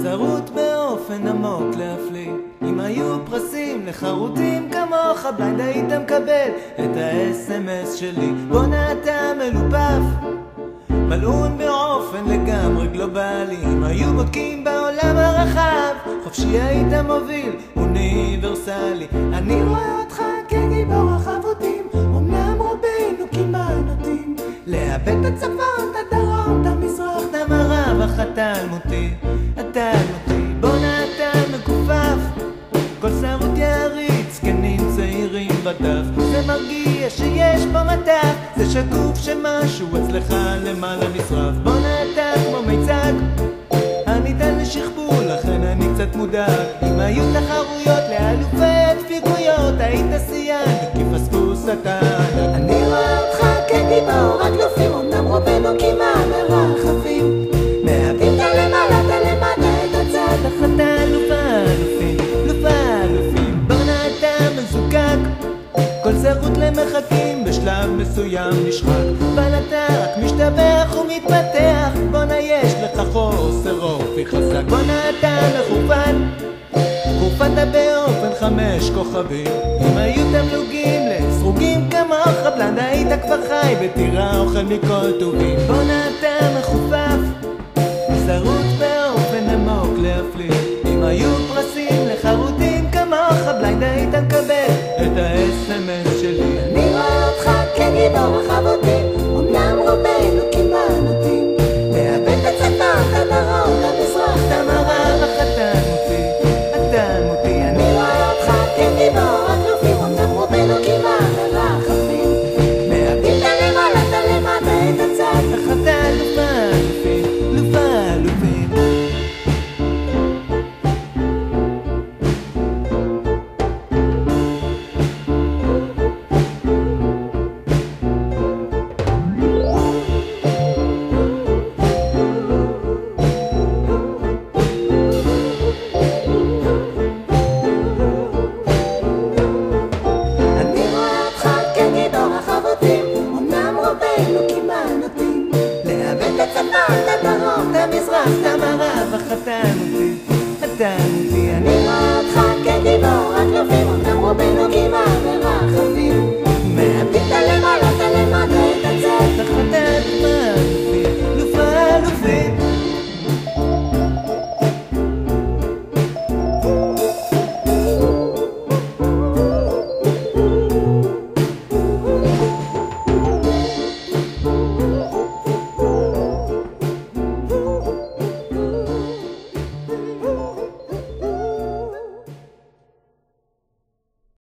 שרוט באופן עמוק להפליא. אם היו פרסים לחרוטים כמוך, בליינד היית מקבל את ה-SMS שלי. בונה אתה מלופף, מלאון באופן לגמרי גלובלי. אם היו בודקים בעולם הרחב, חופשי היית מוביל אוניברסלי. אני רואה אותך כגיבור החבוטים, אמנם רובנו כמעט נוטים לאבד את הצפון, את הדרום, את המזרח, את המערב, אך אתה אלמותי, אתה אלמותי. בונה אתה מכופף, כל שרוט יריץ, זקנים צעירים בדף. זה מרגיע שיש פה מטף, זה שקוף שמשהו אצלך למעלה נשרף. בונה אתה כמו מיצג, הניתן לשכבול, לכן אני קצת מודאג. אם היו תחרויות לאלופי דפיקויות, היית שיאן וכפספוס אתה ענק. אני רואה אותך כגיבור הקלופים, אמנם רובנו כמעט מרחבים, מאבדים את הלמעלה, את הלמטה, את הצד. אך אתה אלופה אלופים, אלופה אלופים. בונה אתה מזוקק, כל שרוט למחכים בשלב מסוים נשחק, אבל אתה רק משתבח ומתפתח. בונה יש לך חוסר אופי חזק. בונה אתה מחופן, חופנת באופן 5 כוכבים. אם היו תמלוגים לסרוגים כמוך, בליינד היית כבר חי בטירה אוכל מכל טובים. בונה אתה מחופף, שרוט באופן עמוק להפליא. אם היו פרסים לחרוטים כמוך, בליינד היית מקבל את ה-SMS שלי. אני רואה אותך כגיבור החבוטים, אמנם רובנו כמעט נוטים לאבד את הצפון, את הדרום, את המזרח, את המערב, אך אתה אלמותי, אתה אלמותי. אני רואה אותך כגיבור הקלופים, אמנם רובנו כמעט מרחבים, מאבדים את הלמעלה, את הלמטה, את הצד. אך אתה אלופה אלופים, אלופה אלופים. לאבד את הצפון, את הדרום, את המזרח, את המערב, אך אתה אלמותי, אתה אלמותי.